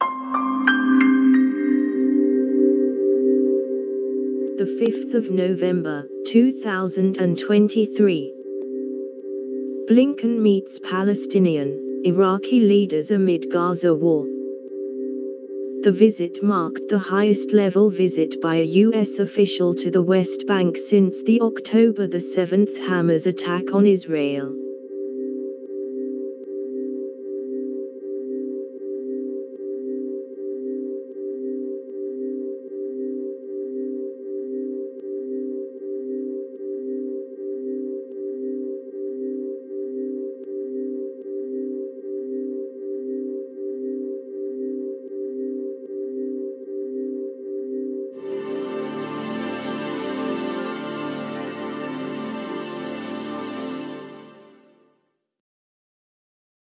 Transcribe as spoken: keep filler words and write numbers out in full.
The fifth of November, two thousand twenty-three. Blinken meets Palestinian, Iraqi leaders amid Gaza war. The visit marked the highest-level visit by a U S official to the West Bank since the October the seventh Hamas attack on Israel.